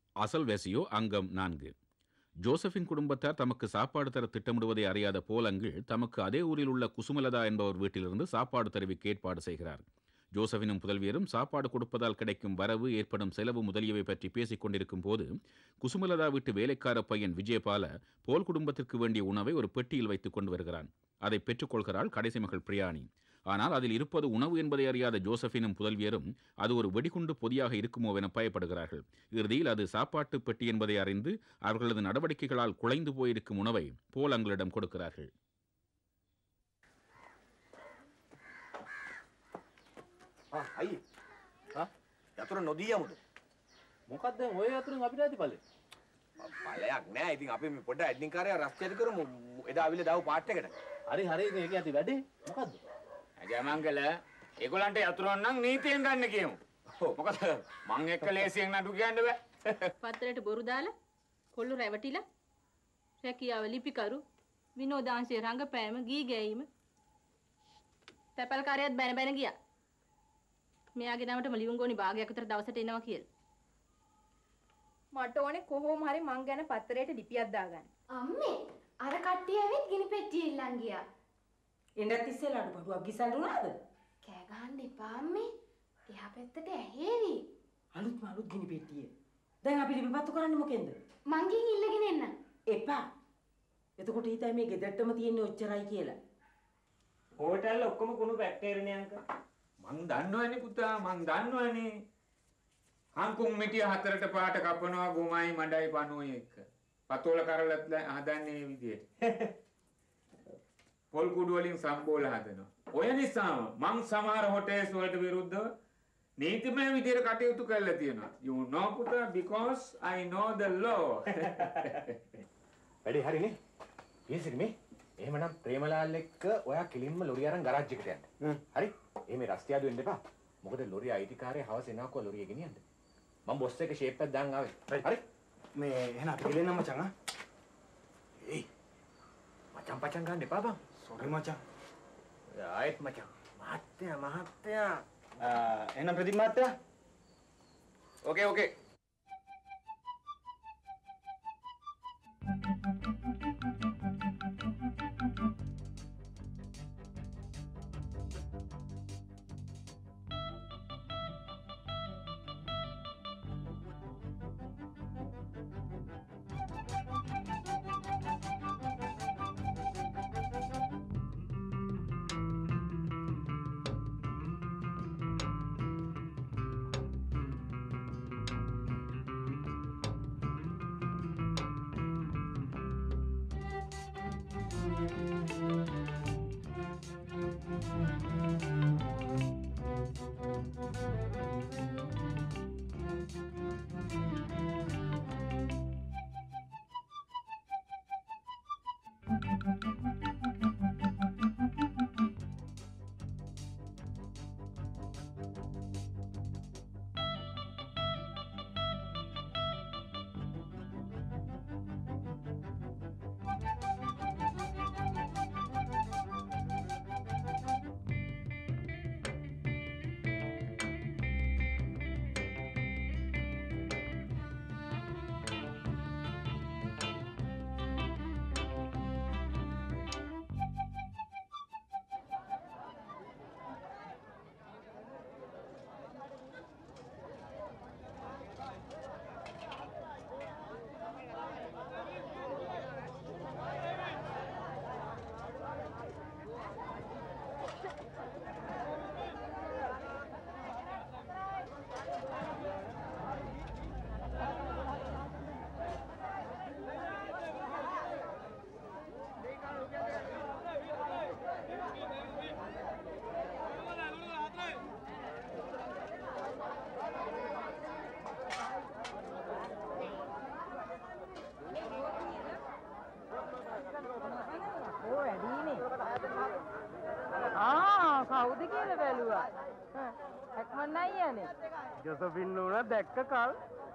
அசல்வேசியோ அங்கம் 4. ஜோசப்பின் குடும்பத்தார் தமக்கு சாப்பாடு தர திட்டமிடுவதை அறியாத போலங்கிள் தமக்கு அதே ஊரில் உள்ள குசுமலதா என்பவர் வீட்டிலிருந்து சாப்பாடு தெரிவிக்க ஏற்பாடு செய்கிறார். ஜோசப்பினும் புதல்வியரும் சாப்பாடு கொடுப்பதால் கிடைக்கும் வரவு, ஏற்படும் செலவு முதலியவை பற்றி பேசிக் கொண்டிருக்கும் போது குசுமலதா வீட்டு வேலைக்கார பையன் விஜயபால போல் குடும்பத்திற்கு வேண்டிய உணவை ஒரு பெட்டியில் வைத்துக் கொண்டு வருகிறான். அதை பெற்றுக்கொள்கிறாள் கடைசி மகள் பிரியாணி. ஆனால் அதில் இருப்பது உணவு என்பதை அறியாத ஜோசப்பினும் புதல்வியரும் அது ஒரு வெடிகுண்டு பொதியாக இருக்குமோ என பயப்படுகிறார்கள். இறுதியில் அது சாப்பாட்டு பெட்டி என்பதை அறிந்து அவர்களது நடவடிக்கைகளால் குலைந்து போயிருக்கும் உணவை போலங்களிடம் கொடுக்கிறார்கள். අයි යතුර නොදී යමුද? මොකක්ද ඔය යතුරෙන් අපිට ඇති බලේ? බලයක් නෑ. ඉතින් අපි මේ පොඩ ඇඩ්මින් කාර්යය රස්තියද කරමු. එදා අවිල දාව පාට් එකට. හරි හරි මේක ඇති වැඩේ. මොකද්ද? ජයමංගල ඒගොල්ලන්ට යතුරුන් නම් නීතියෙන් ගන්න කියමු. මොකද මං එක්ක ලේසියෙන් නඩු කියන්න බෑ. පත්තරේට බොරු දාලා කොල්ල රැවටිලා රැකියාව ලිපිකරු විනෝදාංශයේ රංගපෑම ගී ගැයීම තැපල් කාර්යයත් බැන බැන ගියා. මෙයාගේ නමටම ලියුම්ගෝනි භාගයක් විතර දවසට එනවා කියලා. මට ඕනේ කොහොම හරි මං ගැන පත්තරේට ලිපියක් දාගන්න. අම්මේ අර කට්ටිය ඇවිත් ගිනි පෙට්ටිය ඉල්ලන් ගියා. එන්නත් ඉස්සෙල්ලාට බඩුවක් ගිසල්ුණාද? කෑ ගහන්න එපා අම්මේ. එහා පැත්තට ඇහෙවි. අලුත් ගිනි පෙට්ටිය. දැන් අපි ලිපිපත්තු කරන්නේ මොකෙන්ද? මං ගිහින් ඉල්ලගෙන එන්න. එපා. එතකොට හිතයි මේ ගෙදරටම තියෙන්නේ ඔච්චරයි කියලා. හෝටල් ඔක්කොම කුණු බැක්ටීරියනේ අංක. මං දන්නවනේ පුතා මං දන්නවනේ. හංකුම් මිටිය හතරට පාට කපනවා ගොමයි මඩයි පණුවයි එක්ක. පතෝල කරලත් හදන්නේ මේ විදියට. පොල් කුඩු වලින් සම්බෝල හදනවා. ඔය නිසාම මං සමහර හොටේල්ස් වලට විරුද්ධව නීතිමය විදියට කටයුතු කරලා තියෙනවා. You know පුතා because I know the law. වැඩේ හරිනේ. ඊසිරි මේ. එහෙමනම් ප්‍රේමලාල් එක්ක ඔයා කිලින්ම ලොරිය අරන් ගරාජ් එකට යන්න. හරි? එහෙම රස්තියාදු වෙන්න එපා. මොකද ලොරිය IT කාර්යය හවස එනවාකෝ ලොරිය ගෙනියන්න. මම බොස් එක ෂේප් එකක් දාන් ආවේ. හරි? මේ එහෙනම් අපි ගෙලෙන්න මචං ආ. ඒයි. මචං පචං ගන්න එපා බං. සෝරි මචං. ආයෙත් මචං. මහත්තයා. එහෙනම් ප්‍රදීප් මහත්තයා. ඕකේ. කවුද කියලා බැලුවා. හැක්මන් අයියානේ. ජොසපින් නෝනා දැක්ක කල්.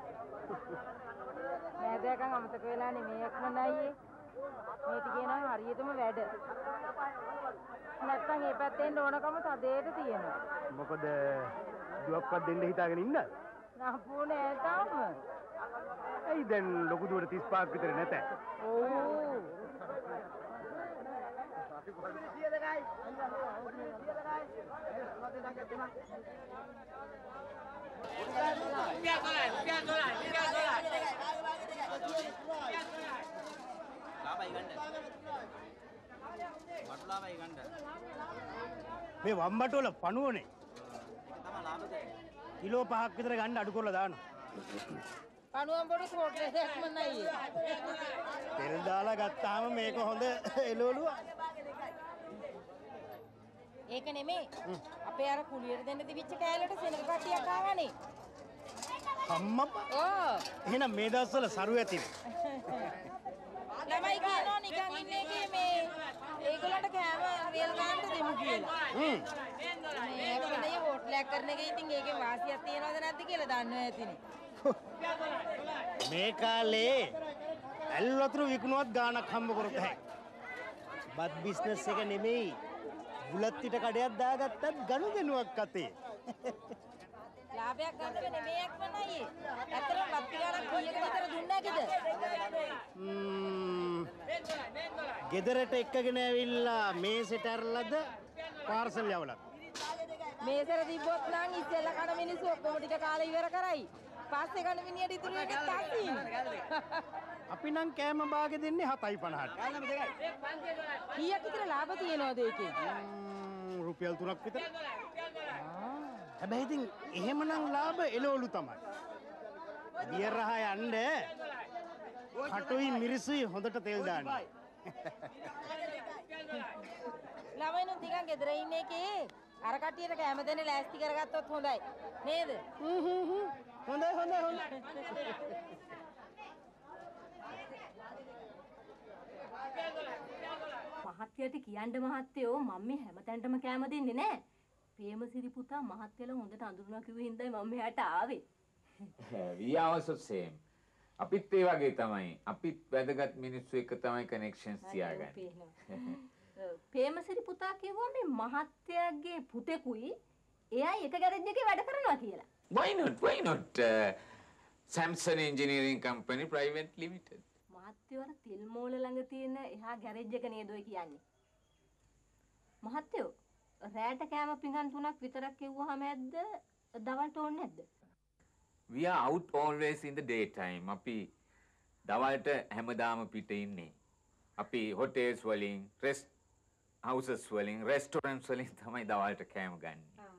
නෑ දැකන් අමතක වෙලා නෙමේ හැක්මන් අයියේ. මේ ටිකේ නම් හරියටම වැඩ. නැත්තම් මේ පැත්තෙන් ඕනකම තදේට තියෙනවා. මොකද දුවක්වත් දෙන්න හිතාගෙන ඉන්නද? නපුනේ තාම. ඇයි දැන් ලොකු දුවට 35ක් විතර නැත? ඔව්. මේ වම්බටු වල පණුවනේ. කිලෝ 5ක් විතර ගන්න අඩු කරලා දානවා. පණුවම් පොඩි කෝට්ලස් එකක් මන් අයියේ. තෙල් දාලා ගත්තාම මේක හොඳ එළවලුව. ඒක නෙමෙයි. අපේ අර කුලියට දෙන්න තිබිච්ච කෑල්ලට සෙනග කට්ටියක් ආවනේ. අම්මපා. ඕ. එහෙනම් මේ දවස්වල සරු ඇතිනේ. ළමයි කියනවා නිකන් ඉන්නේ එකේ මේ ඒගොල්ලන්ට කෑම රියල් ගන්න දෙමු කියලා. මේක නේ හොට්ලයක් කරන එකේ ඉතින් ඒකේ වාසියක් තියනවද නැද්ද කියලා දන්නව ඇතිනේ. මේ කාලේ ඇල් වතුර විකුණුවත් ගාණක් හම්බ කරොත් හැයි. බත් බිස්නස් එක නෙමෙයි. බුලත් පිට කඩයක් දාගත්තත් ගනුදෙනුවක් අතේ. ලාභයක් ගන්න නෙමෙයි එක්මන් අයියේ. ඇත්තටම බත් පිටාවක් කීයකට විතර දුන්නේ නැකද? ගෙදරට එක්කගෙන ඇවිල්ලා මේසෙට ඇරලාද පාර්සල් යවලත්. මේසෙට තිබ්බොත් නම් ඉස්සෙල්ලා කන මිනිස්සු ඔක්කොම ටික කාලේ ඉවර කරයි. පස්සේ කන මිනිහට ඉතුරු වෙන්නේ තස්සින්. අපි නම් කෑම භාගෙ දෙන්නේ 7.50ට. කීයක් විතර ලාභ තියෙනවද ඒකේ? රුපියල් 3ක් විතර. හැබැයි ඉතින් එහෙමනම් ලාභ එළවලු තමයි. බියර් රහ යන්න කටුයි මිරිසුයි හොඳට තෙල් දාන්න. ළමයිනුත් ටිකක් ගෙදර ඉන්න එකේ අර කට්ටියට කැම දෙන්න ලෑස්ති කරගත්තොත් හොඳයි. නේද? හොඳයි. මහත්තයට කියන්න මහත්තයෝ මම මේ හැමතැනටම කැම දෙන්නේ නැහැ. ප්‍රේමසිරි පුතා මහත්තයලා හොඳට අඳුරනවා කිව්ව හින්දායි මම මෙහාට ආවේ. we are also same. අපිත් ඒ වගේ තමයි. අපිත් වැදගත් මිනිස්සු එක්ක තමයි කනෙක්ෂන්ස් තියාගන්නේ. ප්‍රේමසිරි පුතා කිව්වා මේ මහත්තයාගේ පුතෙකුයි එයා එක ගෑරේජ් එකේ වැඩ කරනවා කියලා. Why not? Samson Engineering Company Private Limited. මහත්තයෝ අර තෙල් මෝල ළඟ තියෙන එහා ගෑරේජ් එක නේද ඔය කියන්නේ. මහත්තයෝ රැට කෑම පිඟන් 3ක් විතරක් කිව්වහම ඇද්ද දවල්ට ඕනේ නැද්ද? We are out always in the daytime. අපි දවල්ට හැමදාම පිට ඉන්නේ. අපි hotels වලින්, rest houses වලින්, restaurants වලින් තමයි දවල්ට කෑම ගන්න.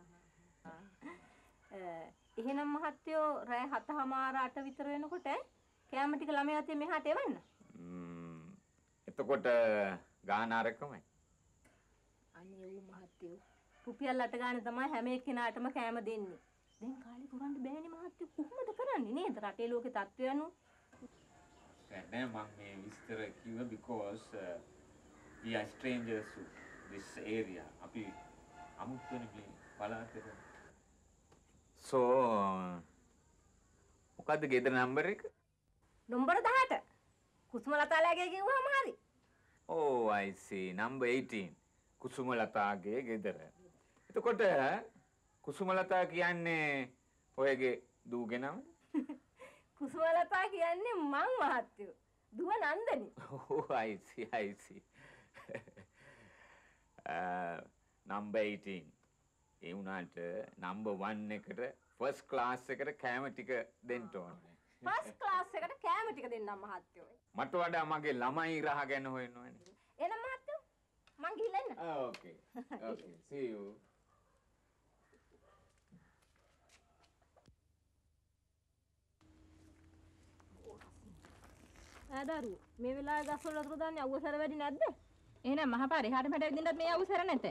එහෙනම් මහත්තයෝ රෑ 7:00 විතර වෙනකොට කෑම ටික ළමයා අතේ මෙහාට එවන්න. එතකොට ගාන අරකමයි. අනේ ඌ මහත්තයෝ රුපියල් 8 ගානේ තමයි හැම එක්කෙනාටම කෑම දෙන්නේ. දැන් කාලේ පුරන්න බෑනේ මහත්තයෝ කොහොමද කරන්නේ නේද රටේ ලෝකේ තත්ත්වය අනුව? නෑ මම මේ විස්තර කිව්ව because we are strangers to this area. අපි අමුතුනේ මේ පළාතේ. So මොකද්ද ගෙදර නම්බර එක? නම්බර 18. කුසුමලතාලගේ කිව්වම හරි. Oh I see. number 18. කුසුමලතාගේ ගෙදර. එතකොට කුසුමලතා කියන්නේ ඔයගේ දූගේ නම? කුසුමලතා කියන්නේ මං මහත්තයෝ. දුව නන්දනි. Oh I see. number 18. ඒ වුණාට number 1 එකට first class එකට කෑම ටික දෙන්න ඕනේ. ෆස්ට් ක්ලාස් එකට කෑම ටික දෙන්නම් මහත්තයෝ. මට වඩා මගේ ළමයි රහ ගැන හොයන්න ඕනේ. එහෙනම් මහත්තයෝ මං ගිහලා එන්න. Okay. See you. ආදරු මේ වෙලාවේ ගස්වල වතුර දාන්නේ අවුසර වැඩි නැද්ද? එහෙනම් මහපාරේ එහාට මෙහාට විදින්නත් මේ අවුසර නැත.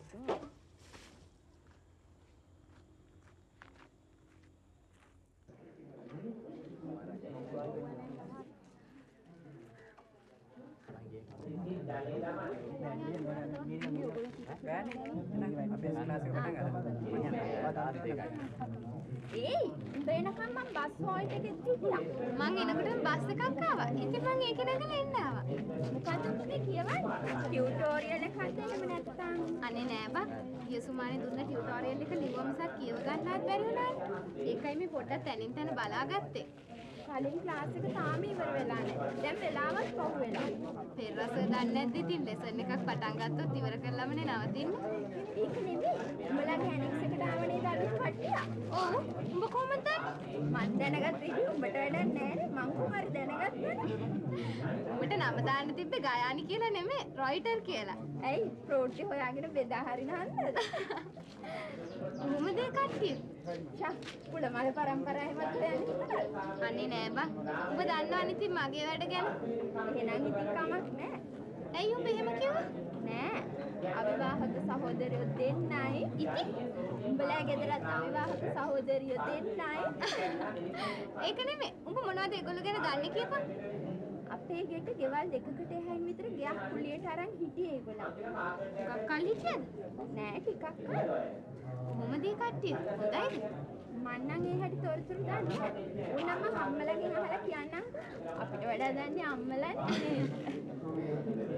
ඒයි උඹේනකම් මම බස් හෝල්ට් එකෙත් හිටියා. මං එනකොට බස් එකක් ආවා. ඉතින් මං ඒකේ නැගලා එන්න ආවා. මොකද උඹේ කියවන්නේ? ටියුටෝරියල් එකක් දෙන්න නැත්තම්. අනේ නෑ බා. යසුමානේ දුන්න ටියුටෝරියල් එක ලිව්ව මිසක් කියව ගන්නවත් බැරි වුණානේ. ඒකයි මේ පොඩ්ඩක් තනින් තන බලාගත්තේ. කලින් ක්ලාස් එක තාම ඉවර වෙලා නැහැ. දැන් වෙලාවත් පහු වෙලා. පෙරරස දන්නේ නැද්ද ඉතින් ලෙසන් එකක් පටන් ගත්තොත් ඉවර කරලමනේ නවතින්නේ. ඒක නෙමෙයි. උඹලගේ ඇනෙක්ස් එකට ආවනේ දඩු කට්ටිය. ඔව්. උඹ කොහොමද දන්නේ? මං දැනගත්ත ඉතින් උඹට වැඩක් නැහැ. මං කොහොමද දැනගත්තනේ. උඹට නම දාන්න තිබ්බේ ගයානි කියලා නෙමෙයි රොයිටර් කියලා. ඇයි ප්‍රෝටි හොයාගෙන බෙදා හරිනවද? කොහොමද ඒ කට්ටිය? ෂා පුළමල පරම්පරාවෙවත් හොයන්නේ අනේ නෑ බං. උඹ දන්නවනේ ඉතින් මගේ වැඩ ගැන. එහෙනම් ඉතින් කමක් නෑ. ඇයි උඹ එහෙම කිව්වා? නෑ. අවිවාහක සහෝදරයෝ දෙන්නයි. ඉතින් උඹලා ගෙදරත් අවිවාහක සහෝදරියෝ දෙන්නයි. ඒක නෙමෙයි. උඹ මොනවද ඒගොල්ලෝ ගැන දන්නේ කියපන්. අපේ ගෙට ගෙවල් දෙකකට එහායින් විතර ගයක් කුලියට අරන් හිටියේ ඒගොල්ලෝ. ටිකක් කල් හිටියද? නෑ ටිකක් කල්. කොහොමද ඒ කට්ටිය? හොඳයිද? මං නම් ඒ හැටි තොරතුරු දන්නේ නෑ. උන්නම අම්මලාගෙන් අහලා කියන්නම්. අපිට වඩා දන්නේ අම්මලානේ.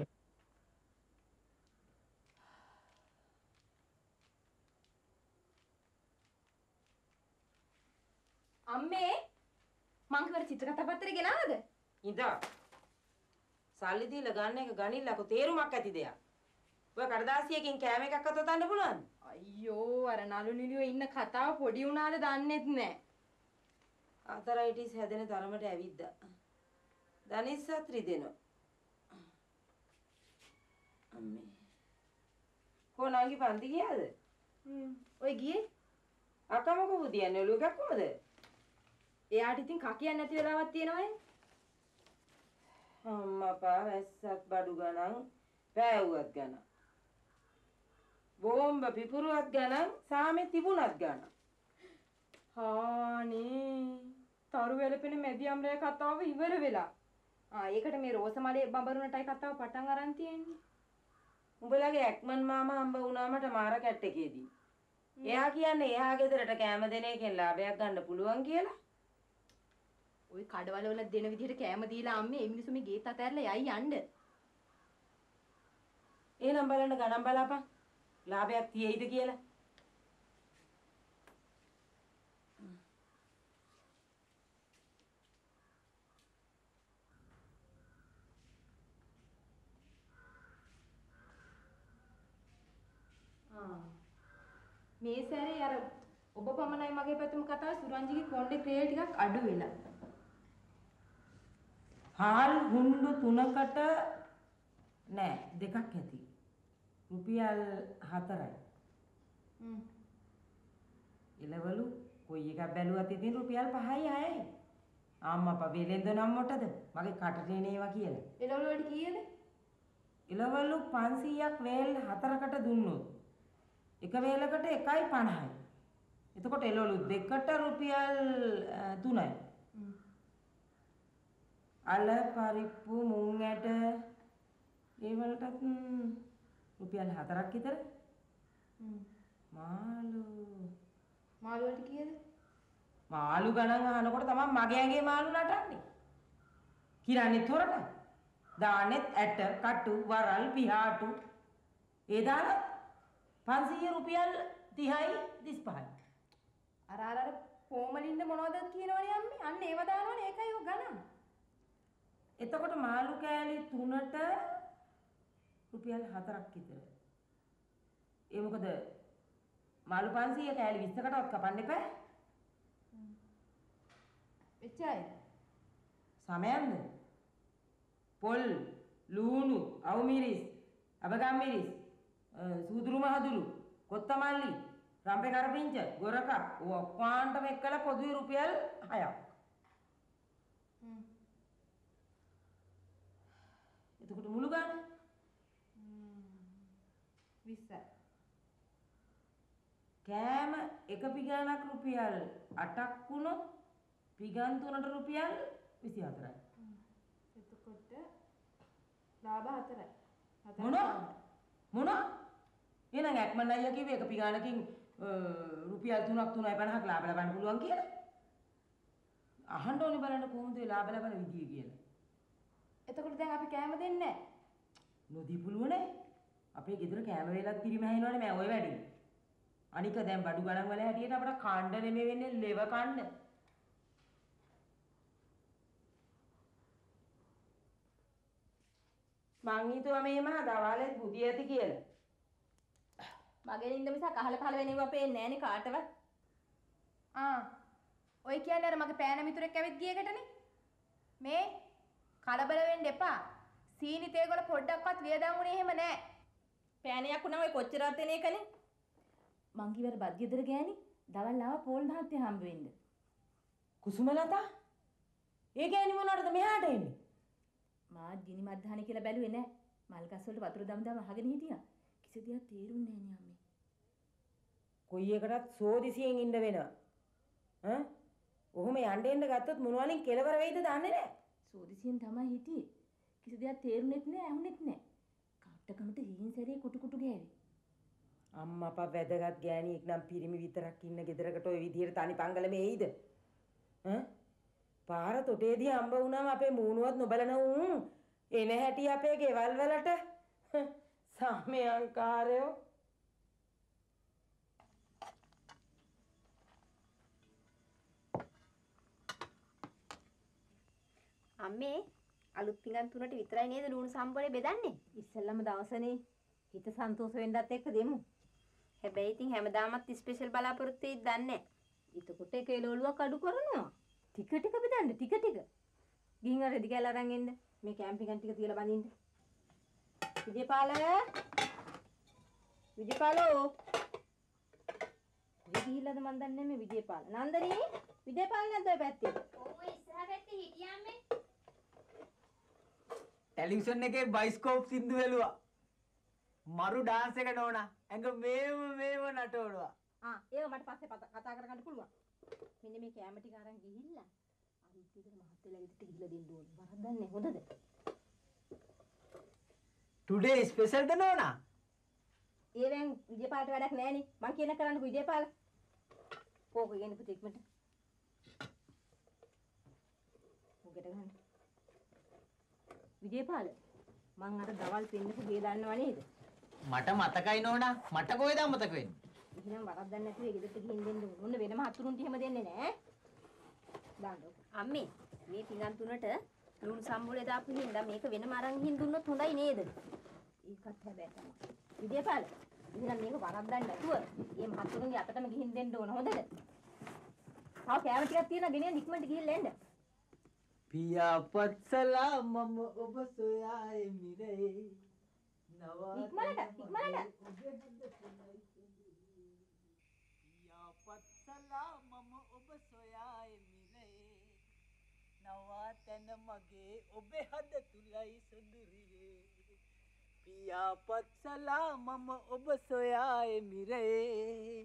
අම්මේ මං කිව්වට චිත්‍ර කතා පත්‍රය ගෙනාවද? ඉඳා. සල්ලි දීලා ගන්න එක ගනිල්ලකෝ තේරුමක් ඇති දෙයක්. ඔය කඩදාසියකින් කෑම එකක් අත තන්න පුළුවන්ද? අයියෝ අර නළු නිලියෝ ඉන්න කතාව පොඩි උනාද දන්නෙත් නෑ. ආතරයිටිස් හැදෙන තරමට ඇවිද්දා. දනිස්සත් රිදෙනවා. අම්මේ. කොනාගේ පන්ති ගියාද? ඔය ගියේ? අකමක බුදියන්නේ ඔලුව එකක් කොහමද? එයාට ඉතින් කකියක් නැති වෙලාවක් තියෙනවනේ. අම්මා පා වැස්සත් බඩු ගණන් පෑවුවත් ගණන්. බෝම්බ පිපුරුවත් ගණන් සාමේ තිබුණත් ගණන්. හානේ තරු වෙලපෙන මැදියම් රෑ කතාව ඉවර වෙලා. ඒකට මේ රෝසමලේ බඹරුණටයි කතාව පටන් අරන් තියෙන්නේ. උඹලගේ ඇක්මන් මාමා හම්බ වුණා මට මාර කැට් එකේදී. එයා කියන්නේ එහා ගෙදරට කෑම දෙන එකෙන් ලාභයක් ගන්න පුළුවන් කියලා. ওই කඩවල වල දෙන විදිහට කෑම දීලා අම්මේ මේ මිනිස්සු මේ ගේත් අතහැරලා යයි යන්න. එහෙනම් බලන්න ගණන් බලාපන්. ලාභයක් තියෙයිද කියලා. මේ සැරේ අර ඔබ පමණයි මගේ පැතුම කතාව සුරංජිගේ කොණ්ඩේ ක්‍රේල් ටිකක් අඩු වෙලා. හාල් හුණ්ඩු 3කට නෑ දෙකක් ඇති. රුපියල් 4යි. එළවලු කොයි එකක් බැලුවත් ඉතින් රුපියල් 5යි 6යි. අම්මා වෙලෙන්ද නම් මොටද? මගේ කටට එනේවා කියලා. එළවලු වලට කීයද? එළවලු 500ක් වේල් 4කට දුන්නොත් එක වේලකට 1.50යි. එතකොට එළවලු දෙකට රුපියල් 3යි. අල පරිප්පු මුං ඇට ඒ වලටත් රුපියල් 4ක් විතර. මාළු වලට කීයද? මාළු ගණන් අහනකොට තමයි මගේ ඇඟේ මාළු නටන්නේ. කිරන්නේ තොරට. දාන්නෙත් ඇට, කටු, වරල්, පිහාටු. ඒ දාලා 500 රුපියල් 30යි 35යි. අර කොමලින්ද මොනවද කියනවනේ අම්මේ? අන්න ඒව දානවනේ ඒකයි ඔය ගණන්. එතකොට මාළු කෑලි 3ට රුපියල් 4ක් විතර. ඒ මොකද මාළු 500 කෑලි 20කටවත් කපන්න එපා. එච්චරයි. සමයන්ද? පොල්, ලූණු, අවුමිරිස්, අබගම් මිරිස්, සූදුරු මහදුරු, කොත්තමල්ලි, රම්පේ කරපිංච, ගොරකක් ඔක්කොන්ටම එක්කලා පොදුයි රුපියල් 6ක්. එතකොට මුළු ගාන 20යි. කෑම එක පිගානක් රුපියල් 8ක් වුණොත් පිගන් 3ට රුපියල් 24යි. එතකොට ලාභ 4යි. මොන? එහෙනම් ඇක්මන් අයියා කිව්වේ එක පිගානකින් රුපියල් 3ක් 3.50ක් ලාභ ලබන්න පුළුවන් කියලා. අහන්න ඕනේ බලන්න කොහොමද ඒ ලාභ ලබන විදිය කියලා. එතකොට දැන් අපි කෑම දෙන්නේ නැහැ. නොදී පුළුවනේ. අපේ ගෙදර කෑම වේලක් පිරිමහැිනවනේ මම ওই වැඩේ. අනික දැන් බඩු ගණන් වල හැටියට අපිට කාණ්ඩ නෙමෙයි වෙන්නේ ලෙව කන්න. මං හිතුවා මේම දවාලෙත් බුදිය ඇති කියලා. මගේ නින්ද මිසක් අහල පහල වෙනව පේන්නේ නෑනේ කාටවත්. ඔය කියන්නේ අර මගේ පෑන මිතුරෙක් ඇවිත් ගිය එකටනේ. මේ කලබල වෙන්න එපා. සීනි තේගොල්ල පොඩ්ඩක්වත් වියදම් උනේ එහෙම නෑ. පෑණයක් වුණා ඔය කොච්චරවත් එන එකනේ. මං කිව්වර බත් ගෙදර ගෑණි දවල් ආව පෝල් මහත්තයා හම්බ වෙන්න. කුසුමලතා ඒ ගෑණි මොනවටද මෙහාට එන්නේ? මාත් ගිනි මද්දානේ කියලා බැලුවේ නෑ. මල් ගස් වලට වතුර දම අහගෙන හිටියා. කිසි දෙයක් තේරුන්නේ නෑ නේ අම්මේ. කොයි එකටත් සෝදිසියෙන් ඉන්න වෙනවා. ඔහොම යන්න එන්න ගත්තොත් මොනවලින් කෙලවර වෙයිද දන්නේ නෑ. සෝදිසියෙන් තමයි හිටියේ. කිසි දෙයක් තේරුනෙත් නෑ ඇහුනෙත් නෑ. කට්ටකමට හීන් සැරේ කුටු කුටු ගෑවේ. අම්මා අප්පා වැදගත් ගෑණියෙක් නම් පිරිමි විතරක් ඉන්න ගෙදරකට ওই විදිහට තනි පංගල මේයිද? පාර තොටේදී හම්බ වුණාම අපේ මූණුවත් නොබලන උන් එන හැටි අපේ ගෙවල් වලට සාමයන්කාරයෝ. අම්මේ අලුත් පිඟන් තුනට විතරයි නේද ලුණු සම්බෝලේ බෙදන්නේ? ඉස්සෙල්ලම දවසනේ හිත සන්තෝෂ වෙන්නත් එක්ක දෙමු. හැබැයි ඉතින් හැමදාමත් ස්පෙෂල් බලාපොරොත්තු වෙයිද දන්නේ නැහැ. එතකොට එක එළවලුවක් අඩු කරනවා. ටික ටික බෙදන්න ටික ටික. ගිහින් අර රෙදි කැල්ල අරන් එන්න. මේ කැම්පින් ටික තියලා බඳින්න. විජේපාල විජේපාලෝ ගිහිල්ලාද මන් දන්නේ මේ විජේපාල. නන්දනී විජේපාල නැද්ද ඔය පැත්තේ? ඔව් ඉස්සරහ පැත්තේ හිටියාම්මේ. ටෙලිවිෂන් එකේ බයිස්කෝප් සින්දු වෙලුවා. මරු ඩාන්ස් එක නෝනා. ඇඟ මේව නටවනවා. ඒව මට පස්සේ කතා කරගන්න පුළුවන්. මෙන්න මේ කැම ටික අරන් ගිහිල්ලා අනිත් විතර මහත්තයලා ගෙදරට ගිහිල්ලා දෙන්න ඕනේ. වරද්දන්නේ හොඳද? ටුඩේ ස්පෙෂල්ද නෝනා? ඒවෙන් විජේපාලට වැඩක් නෑනේ. මං කියන කරන්න විජේපාල. කෝක ගෙන්න පුතේ ඉක්මනට. ඔකට ගන්න. විජේපාල මං අර දවල් පෙන්නපු ගේ දන්නව නේද? මට මතකයි නෝනා. මට කොහෙද මතක වෙන්නේ? එහෙනම් වරද්දන්නේ නැතුව ඒ ගෙදරට ගිහින් දෙන්න ඕන. වෙනම හතුරුන්ට එහෙම දෙන්නේ නෑ. දාන්න. අම්මේ මේ පිඟන් තුනට ලුණු සම්බෝලේ දාපු හින්දා මේක වෙනම අරන් ගිහින් දුන්නොත් හොඳයි නේද? ඒකත් හැබැයි තමයි. විජේපාල එහෙනම් මේක වරද්දන්නේ නැතුව මේ හතුරුන්ගේ අතටම ගිහින් දෙන්න ඕන. හොඳද? ආ කෑම ටිකක් තියෙනවා ගෙනියන්න ඉක්මනට ගිහිල්ලා එන්න. පියාපත්සලා මම ඔබ සොයායේ මිරේ ඉක්මනට පියාපත්සලා මම ඔබ සොයායේ මිරේ නවාතැන මගේ ඔබේ හද තුලයි සොඳුරියේ පියාපත්සලා මම ඔබ සොයායේ මිරේ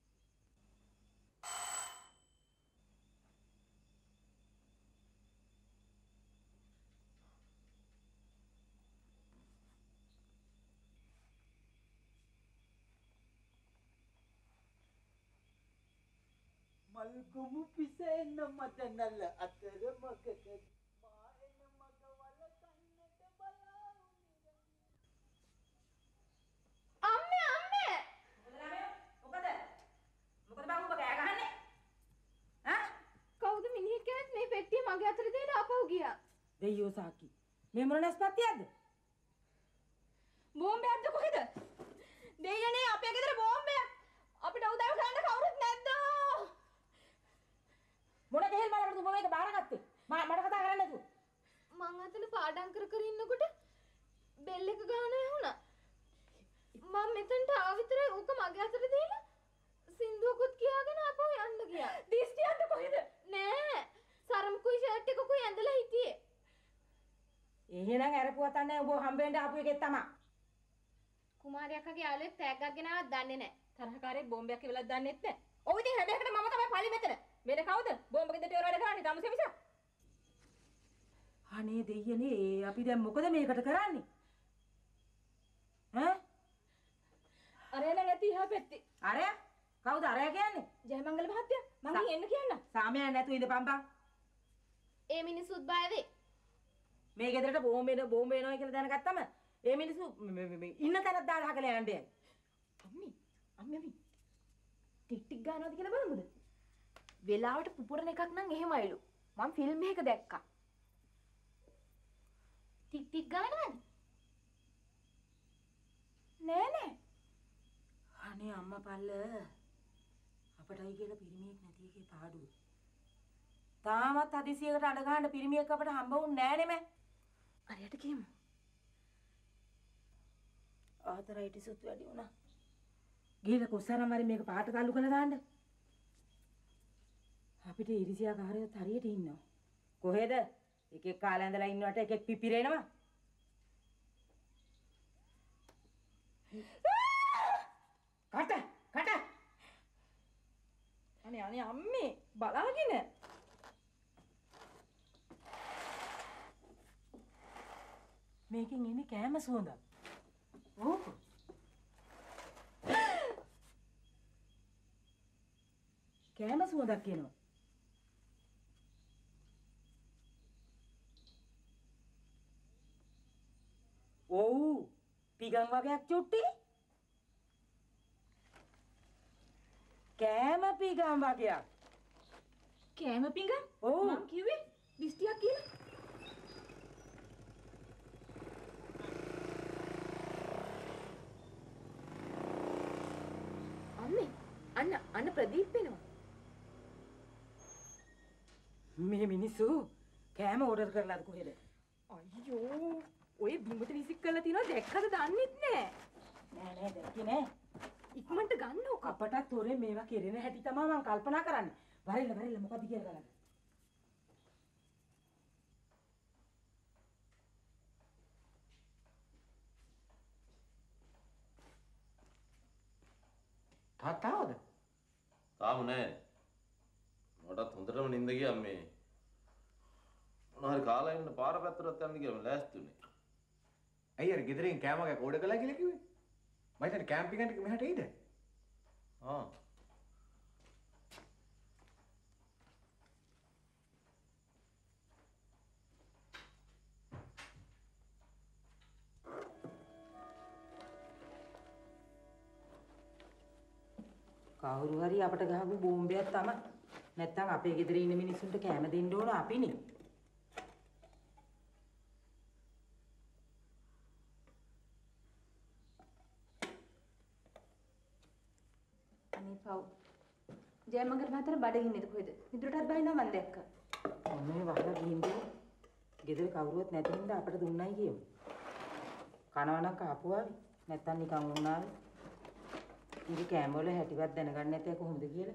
මල්ගොමු පිසෙන්න මට නල අතර මගට මා එන මග වල කන්නට බලා අම්මේ මොකද බං ඔබ කෑ ගහන්නේ? කවුද මිනිහෙක් කෙනෙක් මේ පෙට්ටිය මගේ අතට දෙලා ආපහු ගියා. දෙයියෝ සාකි. මේ මොන නැස්පත්තියක්ද? බෝම්බයක්ද කොහෙද? දෙයියනේ අපේ ගෙදර බෝම්බයක්. අපිට උදව් කරන්න කවුරුත් නැද්ද? මොන දෙහෙල් බලකට ඔබ මේක බාරගත්තේ? මට කතා කරන්න නැතුව. මං අතන පාඩම් කර ඉන්නකොට බෙල් එක ගහන ඇහුණා. මම මෙතනට ආව විතරයි ඕක මගේ අතට දීලා සින්දුවකුත් කියාගෙන ආපහු යන්න ගියා. දිස්තියක්ද කොහෙද? නෑ. සරම්කුයි ෂර්ට් එකකුයි ඇඳලා හිටියේ. එහෙනම් අරපුවා තන්නේ ඔබ හම්බෙන්න ආපු එකෙක් තමයි. කුමාරයාගේ යාළුවෙක් තෑග්ගක් ගෙනාවත් දන්නේ නෑ. තරහකාරයෙක් බෝම්බයක් ඉවලක් දන්නෙත් නෑ. ඔව් ඉතින් හැබැයිකට මම තමයි පළි මෙතන. වෙන කවුද? බෝම්බ ගෙදරට වැඩ කරන්නේ තමුසේ මිස. අනේ දෙයියනේ අපි දැන් මොකද මේකට කරන්නේ? අරයා නම් ඇති ඉහා පැත්තේ. අරයා? කවුද අරයා කියන්නේ? ජයමංගල මහත්තයා. මං ගිහින් එන්න කියන්න. සාමයන් නැතුව ඉඳපන් බං. ඒ මිනිස්සුත් බය වෙයි. මේ ගෙදරට බෝම්බ එනවා කියලා දැනගත්තම ඒ මිනිස්සු ඉන්න තැනක් දාලා හකලා යන්නේ. අම්මි ටික් ටික් ගන්නවද කියලා බලමුද? වෙලාවට පුපුරන එකක් නම් එහෙමයිලු. මම ෆිල්ම් එකක දැක්කා. ටික් ටික් ගන්නවද? නෑනේ. අනේ අම්මා පල්ල. අපටයි කියලා පිරිමියෙක් නැති එකේ පාඩුව. තාමත් හදිසියකට අඬ ගන්න පිරිමියෙක් අපට හම්බ වුන්නේ නෑනේ මෑ. අරයට කියමු. ආතරයිටිස් උත් වැඩි වුණා. ගිහලා කොස්සාරම් වරින් මේක පාට තල්ලු කරලා දාන්න. අපිට ඉරිසියාකාරයොත් හරියට ඉන්නවා. කොහෙද? එකෙක් කාලේ ඇඳලා ඉන්නවට එකෙක් පිපිරෙනවා. කට. අනේ අම්මේ බලාගෙන. මේකෙන් එන්නේ කෑම සුවඳක්. ඕක. කෑම සුවඳක් එනවා. ඔව් පිගම් වගේක් චුට්ටි. කෑම පිගම් වගේක්. කෑම පිඟම්? ඔව්. මං කිව්වේ දිස්තියක් කියලා. අම්මේ අන්න ප්‍රදීප් වෙනවා. මේ මිනිස්සු කෑම ඕඩර් කරලාද කොහෙද? අයියෝ ඔය බිමට විසික් කරලා තියනවා දැක්කද දන්නෙත් නෑ. නෑ දැක්කේ නෑ. ඉක්මනට ගන්න ඕක. අපටත් තොරේ මේවා කෙරෙන හැටි තමයි මම කල්පනා කරන්නේ. වරෙල්ල මොකද්ද කියලා බලන්න. තාත්තාවද? තාම නෑ. මටත් හොඳටම නිින්ද ගියා මේ. මොනවා හරි කාලා ඉන්න පාර පැත්තට යන්න කියලා මම ලෑස්තිුනේ. ඇයි අර ගෙදරින් කෑම එකක් ඕඩර් කළා කියලා කිව්වේ? මම හිතන්නේ කැම්පින් එකට මෙහාට එයිද? ආ. කවුරු හරි අපට ගහපු බෝම්බයක් තමයි. නැත්තම් අපේ ගෙදර ඉන්න මිනිස්සුන්ට කැම දෙන්න ඕන අපිනේ. අනේ පව්. ජයමංගල මහත්තයා බඩගින්නේද කොහෙද? මිදුලටත් බහිනවා මං දැක්කා. මේ වහලා ගින්දේ. ගෙදර කවුරුවත් නැති හින්දා අපට දුන්නයි කියමු. කනවනම් කාපුවාවි. නැත්තම් නිකන් වුණාවි. ඉරි කෑම වල හැටිවත් දැනගන්න නැතේ කොහොමද කියලා.